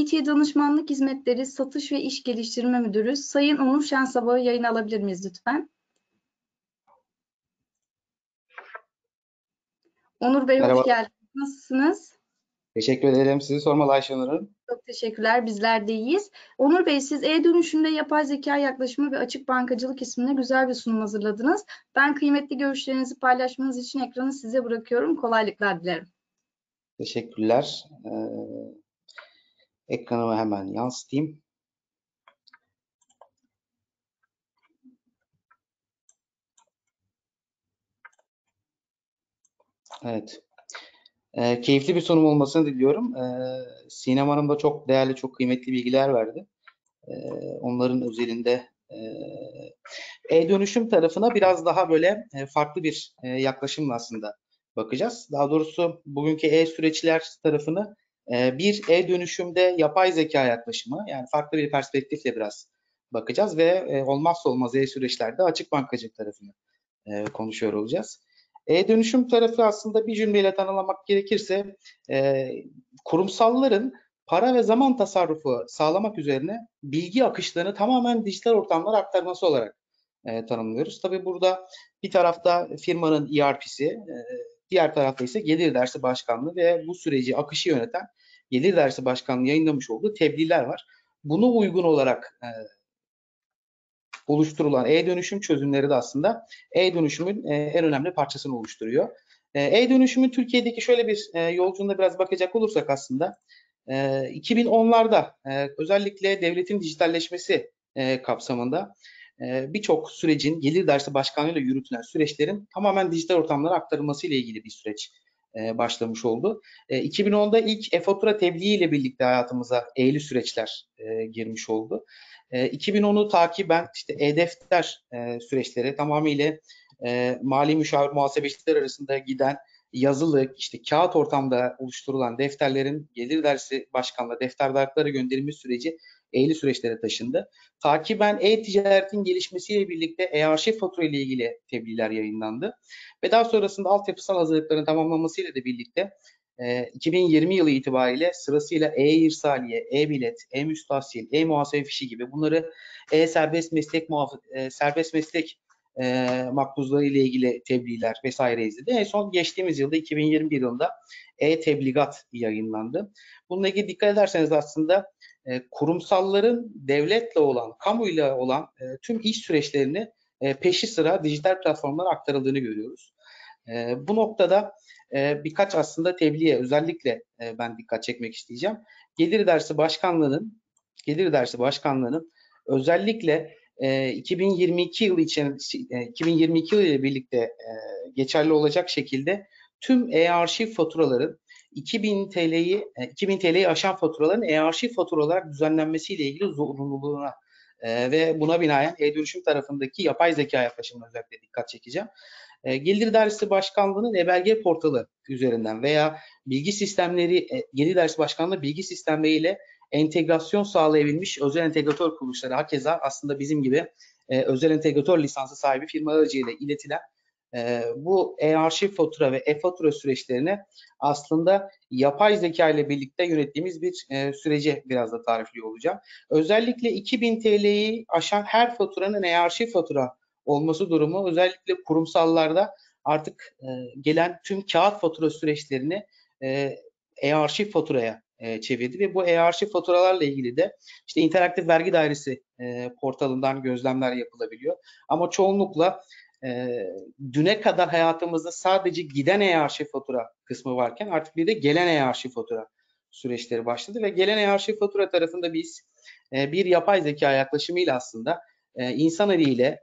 IT Danışmanlık Hizmetleri Satış ve İş Geliştirme Müdürü Sayın Onur Şensabah'ı yayına alabilir miyiz lütfen? Onur Bey Merhaba. hoş geldiniz. Nasılsınız? Teşekkür ederim. Sizi sormalı Ayşenur Hanım. Çok teşekkürler. Bizler de iyiyiz. Onur Bey, siz e-dönüşümde yapay zeka yaklaşımı ve açık bankacılık isminde güzel bir sunum hazırladınız. Ben kıymetli görüşlerinizi paylaşmanız için ekranı size bırakıyorum. Kolaylıklar dilerim. Teşekkürler. Ekranımı hemen yansıtayım. Evet. Keyifli bir sunum olmasını diliyorum. Sinem Hanım da çok değerli, çok kıymetli bilgiler verdi. Onların özelinde e-dönüşüm tarafına biraz daha böyle farklı bir yaklaşımla aslında bakacağız. Daha doğrusu bugünkü e-süreçler tarafını bir e-dönüşümde yapay zeka yaklaşımı, yani farklı bir perspektifle biraz bakacağız ve olmazsa olmaz e-süreçlerde açık bankacılık tarafını konuşuyor olacağız. E-dönüşüm tarafı aslında bir cümleyle tanımlamak gerekirse kurumsalların para ve zaman tasarrufu sağlamak üzerine bilgi akışlarını tamamen dijital ortamlara aktarması olarak tanımlıyoruz. Tabii burada bir tarafta firmanın ERP'si, diğer tarafta ise Gelir Dersi Başkanlığı ve bu süreci, akışı yöneten Gelir Dersi Başkanlığı yayınlamış olduğu tebliğler var. Buna uygun olarak oluşturulan e-dönüşüm çözümleri de aslında e-dönüşümün en önemli parçasını oluşturuyor. E-dönüşümün Türkiye'deki şöyle bir yolculuğuna biraz bakacak olursak aslında 2010'larda özellikle devletin dijitalleşmesi kapsamında birçok sürecin Gelir Dersi Başkanlığı'yla yürütülen süreçlerin tamamen dijital ortamlara aktarılması ile ilgili bir süreç başlamış oldu. 2010'da ilk e-fatura tebliği ile birlikte hayatımıza e-li süreçler girmiş oldu. 2010'u takiben işte e-defter süreçleri tamamıyla mali müşavir muhasebeciler arasında giden yazılı, işte kağıt ortamda oluşturulan defterlerin Gelir Dersi Başkanlığı defterdarlıklara gönderilme süreci e-li süreçlere taşındı. Takiben e-ticaretin gelişmesiyle birlikte e-arşiv fatura ile ilgili tebliğler yayınlandı. Ve daha sonrasında altyapısal hazırlıkların tamamlanmasıyla da birlikte 2020 yılı itibariyle sırasıyla e-irsaliye, e-bilet, e-müstahsil, e-muhasebe fişi gibi bunları serbest meslek makbuzları ile ilgili tebliğler vesaire izledi. En son geçtiğimiz yılda 2021 yılında e-tebligat yayınlandı. Bununla ilgili dikkat ederseniz aslında kurumsalların devletle olan, kamuyla olan tüm iş süreçlerini peşi sıra dijital platformlara aktarıldığını görüyoruz. Bu noktada birkaç aslında tebliğe özellikle ben dikkat çekmek isteyeceğim. Gelir Dersi Başkanlığı'nın özellikle 2022 yılı ile birlikte geçerli olacak şekilde tüm e-arşiv faturaların 2000 TL'yi aşan faturaların e-arşiv fatura olarak düzenlenmesiyle ilgili zorunluluğuna ve buna binaen e-dönüşüm tarafındaki yapay zeka yaklaşımına özellikle dikkat çekeceğim. Gelir Dersi Başkanlığı'nın e-belge portalı üzerinden veya bilgi sistemleri, Gelir Dersi Başkanlığı bilgi sistemleriyle entegrasyon sağlayabilmiş özel entegratör kuruluşları, hakeza aslında bizim gibi özel entegratör lisansı sahibi firmalar aracılığıyla iletilen bu e-arşiv fatura ve e-fatura süreçlerine aslında yapay zeka ile birlikte yönettiğimiz bir süreci biraz da tarifliyor olacağım. Özellikle 2000 TL'yi aşan her faturanın e-arşiv fatura olması durumu özellikle kurumsallarda artık gelen tüm kağıt fatura süreçlerini e-arşiv faturaya çevirdi ve bu e-arşiv faturalarla ilgili de işte interaktif vergi dairesi portalından gözlemler yapılabiliyor. Ama çoğunlukla düne kadar hayatımızda sadece giden e-arşiv fatura kısmı varken artık bir de gelen e-arşiv fatura süreçleri başladı ve gelen e-arşiv fatura tarafında biz bir yapay zeka yaklaşımıyla aslında insan eliyle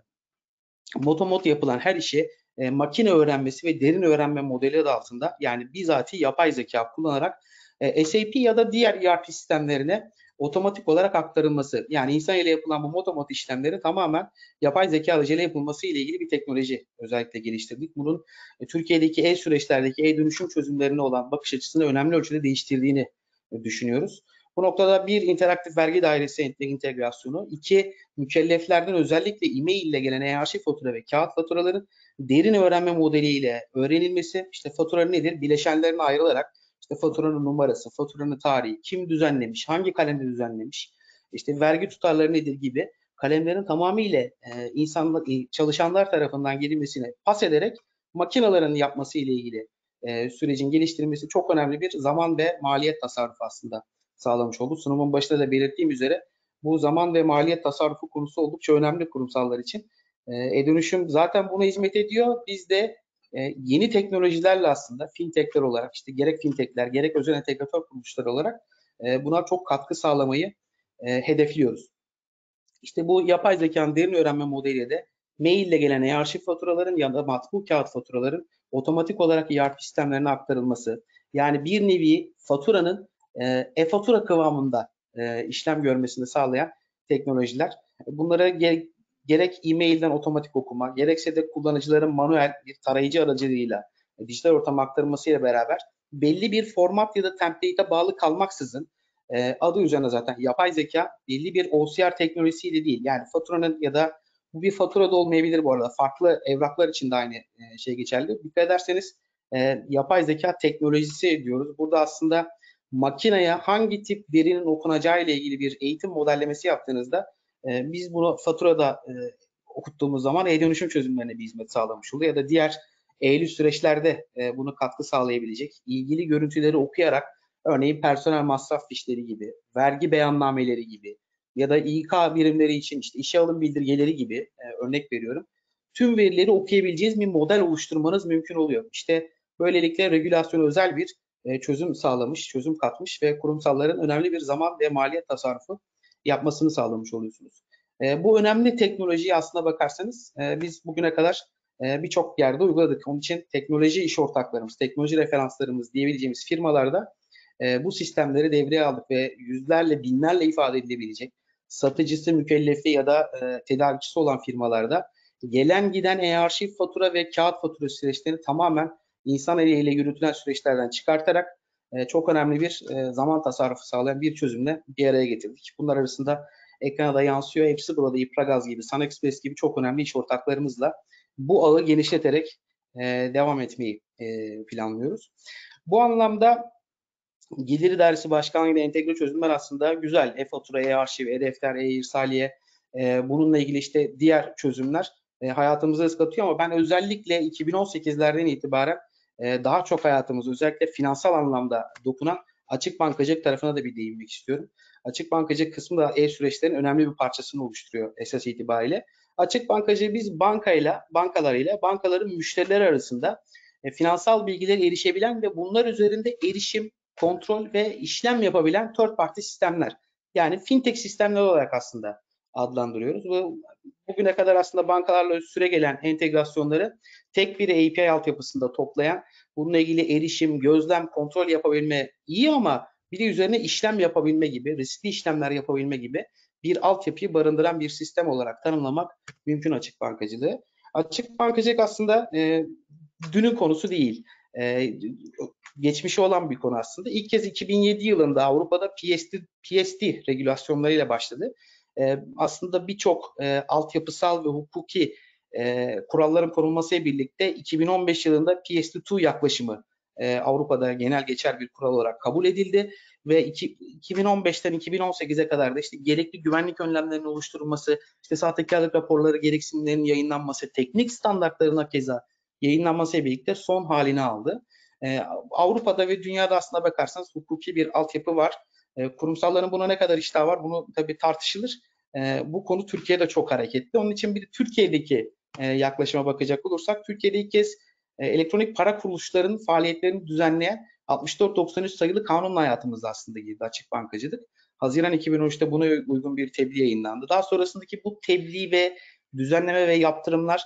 motomot yapılan her işi makine öğrenmesi ve derin öğrenme modeli adı altında, yani bizatihi yapay zeka kullanarak SAP ya da diğer ERP sistemlerine otomatik olarak aktarılması, yani insan ile yapılan bu motomot işlemleri tamamen yapay zeka aracılığıyla yapılması ile ilgili bir teknoloji özellikle geliştirdik. Bunun Türkiye'deki e-süreçlerdeki e-dönüşüm çözümlerine olan bakış açısını önemli ölçüde değiştirdiğini düşünüyoruz. Bu noktada bir, interaktif vergi dairesi entegrasyonu, iki, mükelleflerden özellikle e-mail ile gelen e-arşiv fatura ve kağıt faturaların derin öğrenme modeliyle öğrenilmesi, işte fatura nedir? Bileşenlerine ayrılarak İşte faturanın numarası, faturanın tarihi, kim düzenlemiş, hangi kalemde düzenlemiş, işte vergi tutarları nedir gibi kalemlerin tamamıyla insanlar, çalışanlar tarafından girilmesine pas ederek makinelerin yapması ile ilgili sürecin geliştirilmesi çok önemli bir zaman ve maliyet tasarrufu aslında sağlamış oldu. Sunumun başında da belirttiğim üzere bu zaman ve maliyet tasarrufu konusu oldukça önemli kurumsallar için. E-dönüşüm zaten buna hizmet ediyor. Biz de yeni teknolojilerle aslında fintechler olarak işte gerek fintechler gerek özel entegratör kuruluşlar olarak buna çok katkı sağlamayı hedefliyoruz. İşte bu yapay zekanın derin öğrenme modeliyle de maille gelen e-arşiv faturaların ya da matbu kağıt faturaların otomatik olarak ERP sistemlerine aktarılması. Yani bir nevi faturanın e-fatura kıvamında işlem görmesini sağlayan teknolojiler. Bunlara gerek e-mailden otomatik okuma, gerekse de kullanıcıların manuel bir tarayıcı aracılığıyla dijital ortama aktarılmasıyla beraber belli bir format ya da template'e bağlı kalmaksızın adı üzerine zaten yapay zeka belli bir OCR teknolojisiyle değil. Yani faturanın ya da bu bir fatura da olmayabilir bu arada. Farklı evraklar için de aynı şey geçerli. Dikkat ederseniz yapay zeka teknolojisi diyoruz. Burada aslında makineye hangi tip verinin okunacağı ile ilgili bir eğitim modellemesi yaptığınızda biz bunu faturada okuttuğumuz zaman e-dönüşüm çözümlerine bir hizmet sağlamış oluyor. Ya da diğer eğilim süreçlerde bunu katkı sağlayabilecek ilgili görüntüleri okuyarak örneğin personel masraf fişleri gibi, vergi beyannameneleri gibi ya da İK birimleri için işte işe alım bildirgeleri gibi örnek veriyorum. Tüm verileri okuyabileceğiniz bir model oluşturmanız mümkün oluyor. İşte böylelikle regülasyon özel bir çözüm sağlamış, çözüm katmış ve kurumsalların önemli bir zaman ve maliyet tasarrufu yapmasını sağlamış oluyorsunuz. Bu önemli teknolojiyi aslına bakarsanız biz bugüne kadar birçok yerde uyguladık. Onun için teknoloji iş ortaklarımız, teknoloji referanslarımız diyebileceğimiz firmalarda bu sistemleri devreye aldık ve yüzlerle, binlerle ifade edilebilecek satıcısı, mükellefi ya da tedarikçisi olan firmalarda gelen giden e-arşiv fatura ve kağıt fatura süreçlerini tamamen insan eliyle yürütülen süreçlerden çıkartarak çok önemli bir zaman tasarrufu sağlayan bir çözümle bir araya getirdik. Bunlar arasında ekrana da yansıyor. Hepsi burada İpragaz gibi, SunExpress gibi çok önemli iş ortaklarımızla bu ağı genişleterek devam etmeyi planlıyoruz. Bu anlamda Gelir İdaresi Başkanlığı ile entegre çözümler aslında güzel. E-fatura, e-arşiv, e-defter, e-irsaliye, bununla ilgili işte diğer çözümler hayatımıza hız katıyor ama ben özellikle 2018'lerden itibaren daha çok hayatımız özellikle finansal anlamda dokunan açık bankacılık tarafına da bir değinmek istiyorum. Açık bankacılık kısmı da e-süreçlerin önemli bir parçasını oluşturuyor esas itibariyle. Açık bankacılığı biz bankalarıyla bankaların müşterileri arasında finansal bilgilere erişebilen ve bunlar üzerinde erişim, kontrol ve işlem yapabilen third party sistemler. Yani fintech sistemler olarak aslında adlandırıyoruz. Bugüne kadar aslında bankalarla süregelen entegrasyonları tek bir API altyapısında toplayan, bununla ilgili erişim, gözlem, kontrol yapabilme iyi ama bir de üzerine işlem yapabilme gibi, riskli işlemler yapabilme gibi bir altyapıyı barındıran bir sistem olarak tanımlamak mümkün açık bankacılığı. Açık bankacılık aslında dünün konusu değil. Geçmişi olan bir konu aslında. İlk kez 2007 yılında Avrupa'da PSD regülasyonlarıyla başladı. Aslında birçok altyapısal ve hukuki kuralların konulmasıyla birlikte 2015 yılında PSD2 yaklaşımı Avrupa'da genel geçer bir kural olarak kabul edildi ve 2015'ten 2018'e kadar da işte gerekli güvenlik önlemlerinin oluşturulması, işte sahtekarlık raporları gereksinimlerinin yayınlanması, teknik standartlarına keza yayınlanmasıyla birlikte son halini aldı. Avrupa'da ve dünyada aslına bakarsanız hukuki bir altyapı var. Kurumsalların buna ne kadar iştahı var bunu tabii tartışılır. Bu konu Türkiye'de çok hareketli. Onun için bir de Türkiye'deki yaklaşıma bakacak olursak Türkiye'de ilk kez elektronik para kuruluşlarının faaliyetlerini düzenleyen 6493 sayılı kanunla hayatımızda aslında girdi açık bankacılık. Haziran 2013'te buna uygun bir tebliğ yayınlandı. Daha sonrasındaki bu tebliğ ve düzenleme ve yaptırımlar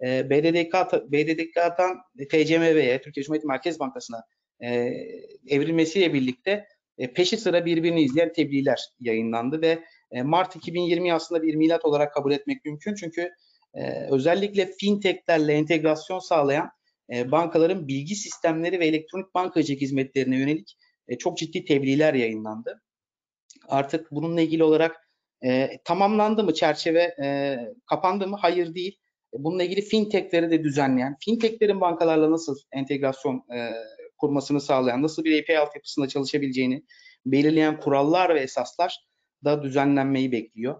BDDK'dan TCMB'ye, Türkiye Cumhuriyet Merkez Bankası'na evrilmesiyle birlikte peşi sıra birbirini izleyen tebliğler yayınlandı ve Mart 2020'yi aslında bir milat olarak kabul etmek mümkün. Çünkü özellikle fintechlerle entegrasyon sağlayan bankaların bilgi sistemleri ve elektronik bankacılık hizmetlerine yönelik çok ciddi tebliğler yayınlandı. Artık bununla ilgili olarak tamamlandı mı çerçeve, kapandı mı? Hayır değil. Bununla ilgili fintechleri de düzenleyen, fintechlerin bankalarla nasıl entegrasyon kurmasını sağlayan, nasıl bir API altyapısında çalışabileceğini belirleyen kurallar ve esaslar da düzenlenmeyi bekliyor.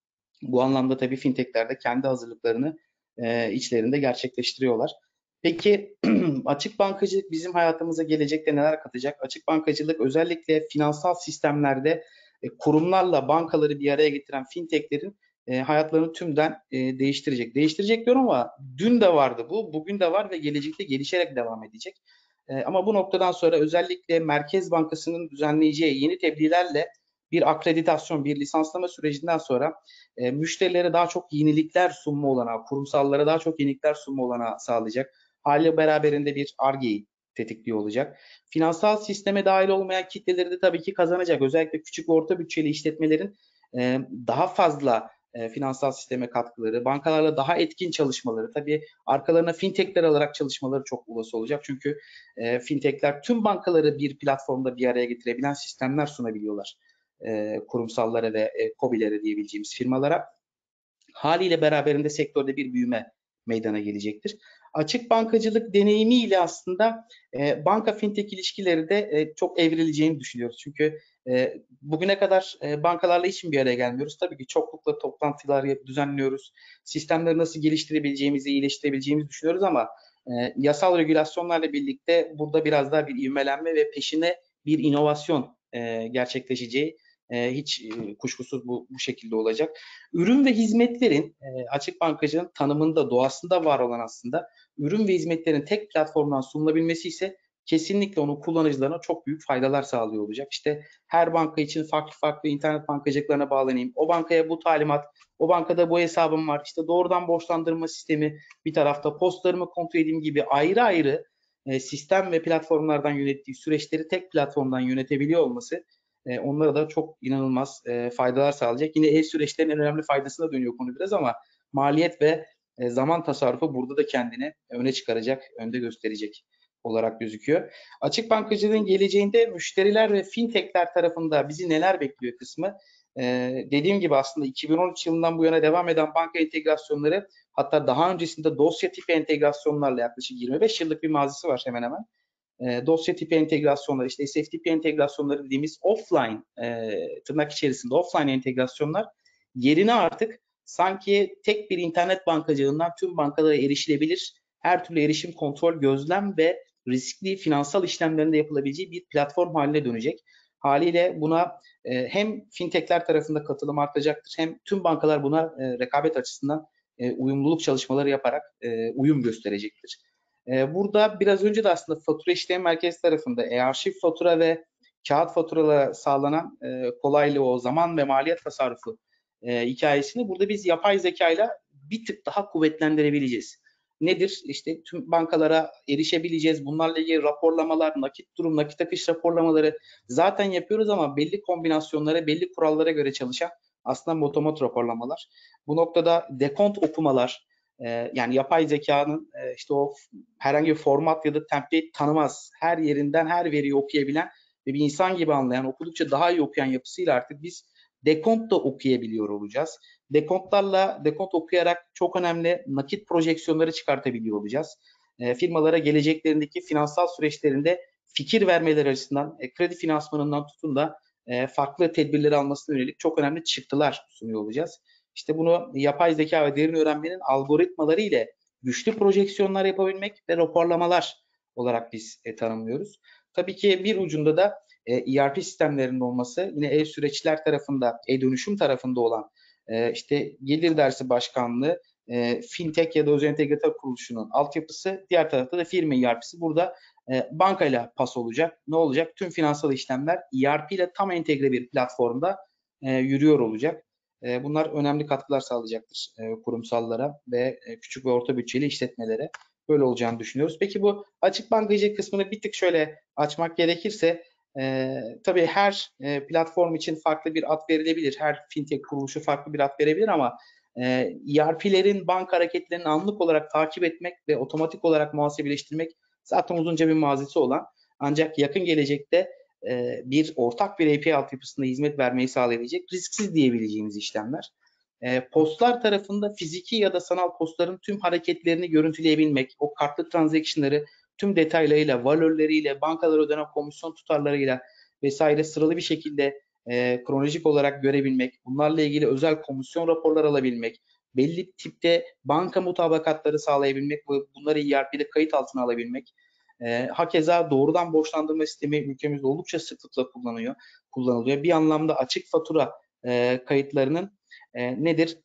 Bu anlamda tabii fintech'ler de kendi hazırlıklarını içlerinde gerçekleştiriyorlar. Peki açık bankacılık bizim hayatımıza gelecekte neler katacak? Açık bankacılık özellikle finansal sistemlerde kurumlarla bankaları bir araya getiren fintech'lerin hayatlarını tümden değiştirecek. Değiştirecek diyorum ama dün de vardı bu, bugün de var ve gelecekte gelişerek devam edecek. Ama bu noktadan sonra özellikle Merkez Bankası'nın düzenleyeceği yeni tebliğlerle bir akreditasyon, bir lisanslama sürecinden sonra müşterilere daha çok yenilikler sunma olanağı, kurumsallara daha çok yenilikler sunma olanağı sağlayacak. Haliyle beraberinde bir Ar-Ge'yi tetikliyor olacak. Finansal sisteme dahil olmayan kitleleri de tabii ki kazanacak. Özellikle küçük ve orta bütçeli işletmelerin daha fazla finansal sisteme katkıları, bankalarla daha etkin çalışmaları, tabii arkalarına fintechler alarak çalışmaları çok olası olacak. Çünkü fintechler tüm bankaları bir platformda bir araya getirebilen sistemler sunabiliyorlar. Kurumsallara ve KOBİ'lere diyebileceğimiz firmalara. Haliyle beraberinde sektörde bir büyüme meydana gelecektir. Açık bankacılık deneyimiyle aslında banka fintech ilişkileri de çok evrileceğini düşünüyoruz. Çünkü bugüne kadar bankalarla hiç bir araya gelmiyoruz. Tabii ki çoklukla toplantılar düzenliyoruz. Sistemleri nasıl geliştirebileceğimizi, iyileştirebileceğimizi düşünüyoruz ama yasal regülasyonlarla birlikte burada biraz daha bir ivmelenme ve peşine bir inovasyon gerçekleşeceği hiç kuşkusuz bu şekilde olacak. Ürün ve hizmetlerin açık bankacılığın tanımında, doğasında var olan aslında ürün ve hizmetlerin tek platformdan sunulabilmesi ise kesinlikle onun kullanıcılarına çok büyük faydalar sağlıyor olacak. İşte her banka için farklı farklı internet bankacılıklarına bağlanayım. O bankaya bu talimat, o bankada bu hesabım var. İşte doğrudan borçlandırma sistemi bir tarafta, postlarımı kontrol edeyim gibi ayrı ayrı sistem ve platformlardan yönettiği süreçleri tek platformdan yönetebiliyor olması onlara da çok inanılmaz faydalar sağlayacak. Yine süreçlerin en önemli faydasına dönüyor konu biraz ama maliyet ve zaman tasarrufu burada da kendini öne çıkaracak, önde gösterecek olarak gözüküyor. Açık bankacılığın geleceğinde müşteriler ve fintechler tarafında bizi neler bekliyor kısmı. Dediğim gibi aslında 2013 yılından bu yana devam eden banka entegrasyonları, hatta daha öncesinde dosya tipi entegrasyonlarla yaklaşık 25 yıllık bir mazisi var hemen hemen. Dosya tipi entegrasyonlar, işte SFTP entegrasyonları dediğimiz offline, tırnak içerisinde offline entegrasyonlar yerine artık sanki tek bir internet bankacılığından tüm bankalara erişilebilir, her türlü erişim, kontrol, gözlem ve riskli finansal işlemlerinde yapılabileceği bir platform haline dönecek. Haliyle buna hem fintechler tarafında katılım artacaktır, hem tüm bankalar buna rekabet açısından uyumluluk çalışmaları yaparak uyum gösterecektir. Burada biraz önce de aslında fatura işlem merkezi tarafında e-arşiv fatura ve kağıt faturalara sağlanan kolaylığı, o zaman ve maliyet tasarrufu hikayesini burada biz yapay zeka ile bir tık daha kuvvetlendirebileceğiz. Nedir? İşte tüm bankalara erişebileceğiz. Bunlarla ilgili raporlamalar, nakit durum, nakit akış raporlamaları zaten yapıyoruz ama belli kombinasyonlara, belli kurallara göre çalışan aslında otomat raporlamalar. Bu noktada dekont okumalar, yani yapay zekanın işte o herhangi bir format ya da template tanımaz, her yerinden her veriyi okuyabilen ve bir insan gibi anlayan, okudukça daha iyi okuyan yapısıyla artık biz dekont da okuyabiliyor olacağız. Dekont okuyarak çok önemli nakit projeksiyonları çıkartabiliyor olacağız. Firmalara geleceklerindeki finansal süreçlerinde fikir vermeleri açısından kredi finansmanından tutun da farklı tedbirleri almasına yönelik çok önemli çıktılar sunuyor olacağız. İşte bunu yapay zeka ve derin öğrenmenin algoritmaları ile güçlü projeksiyonlar yapabilmek ve raporlamalar olarak biz tanımlıyoruz. Tabii ki bir ucunda da ERP sistemlerinin olması, yine e-süreçler tarafında, e-dönüşüm tarafında olan işte Gelir Dersi Başkanlığı, fintech ya da özel entegratör kuruluşunun altyapısı, diğer tarafta da firma ERP'si. Burada bankayla pas olacak. Ne olacak? Tüm finansal işlemler ERP ile tam entegre bir platformda yürüyor olacak. Bunlar önemli katkılar sağlayacaktır kurumsallara ve küçük ve orta bütçeli işletmelere. Böyle olacağını düşünüyoruz. Peki bu açık bankacılık kısmını bir tık şöyle açmak gerekirse, tabii her platform için farklı bir ad verilebilir. Her fintech kuruluşu farklı bir ad verebilir ama ERP'lerin banka hareketlerini anlık olarak takip etmek ve otomatik olarak muhasebeleştirmek zaten uzunca bir mazisi olan, ancak yakın gelecekte bir ortak bir API altyapısında hizmet vermeyi sağlayabilecek risksiz diyebileceğimiz işlemler. Postlar tarafında fiziki ya da sanal postların tüm hareketlerini görüntüleyebilmek, o kartlı transaction'ları tüm detaylarıyla, valörleriyle, bankalara ödenen komisyon tutarlarıyla vesaire sıralı bir şekilde kronolojik olarak görebilmek, bunlarla ilgili özel komisyon raporları alabilmek, belli tipte banka mutabakatları sağlayabilmek ve bunları ERP'de kayıt altına alabilmek. Hakeza doğrudan borçlandırma sistemi ülkemizde oldukça sıklıkla kullanılıyor. Bir anlamda açık fatura kayıtlarının nedir?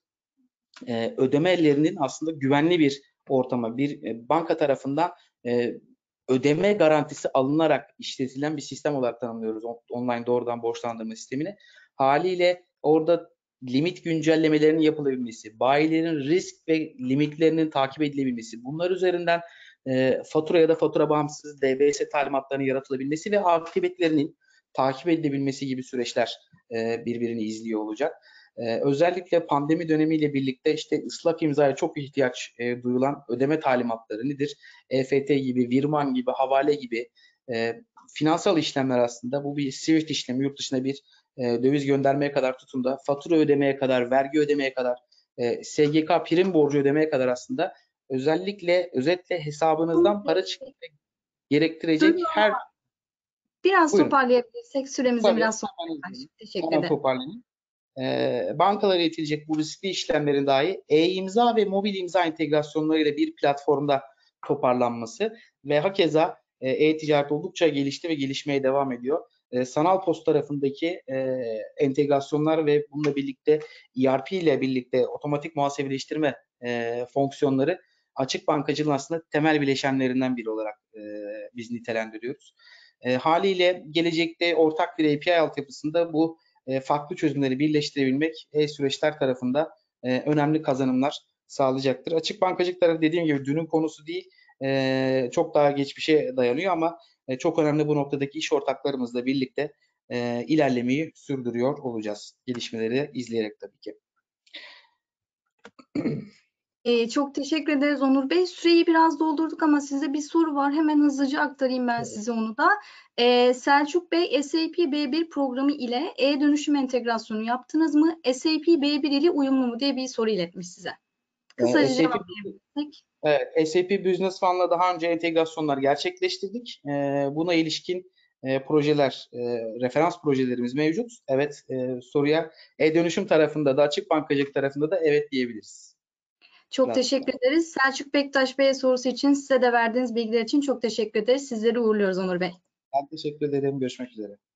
Ödeme ellerinin aslında güvenli bir ortama, bir banka tarafından ödeme garantisi alınarak işletilen bir sistem olarak tanımlıyoruz online doğrudan borçlandırma sistemini. Haliyle orada limit güncellemelerinin yapılabilmesi, bayilerin risk ve limitlerinin takip edilebilmesi, bunlar üzerinden fatura ya da fatura bağımsız DBS talimatlarının yaratılabilmesi ve akıbetlerinin takip edilebilmesi gibi süreçler birbirini izliyor olacak. Özellikle pandemi dönemiyle birlikte işte ıslak imzaya çok ihtiyaç duyulan ödeme talimatları nedir? EFT gibi, Virman gibi, havale gibi finansal işlemler aslında. Bu bir Swift işlemi, yurt dışına bir döviz göndermeye kadar tutun da fatura ödemeye kadar, vergi ödemeye kadar, SGK prim borcu ödemeye kadar aslında özetle hesabınızdan para çıkmayı gerektirecek her... Biraz Buyurun. toparlayabilirsek süremizin Tabii. biraz sonuna. Teşekkür Hemen ederim. toparlayayım. Bankalara iletilecek bu riskli işlemlerin dahi e-imza ve mobil imza entegrasyonlarıyla bir platformda toparlanması ve hakeza e-ticaret oldukça gelişti ve gelişmeye devam ediyor. Sanal post tarafındaki entegrasyonlar ve bununla birlikte ERP ile birlikte otomatik muhasebeleştirme fonksiyonları açık bankacılığın aslında temel bileşenlerinden biri olarak biz nitelendiriyoruz. Haliyle gelecekte ortak bir API altyapısında bu farklı çözümleri birleştirebilmek süreçler tarafında önemli kazanımlar sağlayacaktır. Açık bankacılık tarafı dediğim gibi dünün konusu değil, çok daha geçmişe dayanıyor ama çok önemli bu noktadaki iş ortaklarımızla birlikte ilerlemeyi sürdürüyor olacağız. Gelişmeleri izleyerek tabii ki. Çok teşekkür ederiz Onur Bey. Süreyi biraz doldurduk ama size bir soru var. Hemen hızlıca aktarayım ben size onu da. Selçuk Bey, SAP B1 programı ile e-dönüşüm entegrasyonu yaptınız mı? SAP B1 ile uyumlu mu diye bir soru iletmiş size. Kısaca cevaplayabilirsek. Evet, SAP Business One'la daha önce entegrasyonlar gerçekleştirdik. Buna ilişkin projeler, referans projelerimiz mevcut. Evet, soruya e-dönüşüm tarafında da açık bankacılık tarafında da evet diyebiliriz. Çok teşekkür ederiz. Selçuk Bektaş Bey sorusu için size de verdiğiniz bilgiler için çok teşekkür ederiz. Sizleri uğurluyoruz Onur Bey. Ben teşekkür ederim. Görüşmek üzere.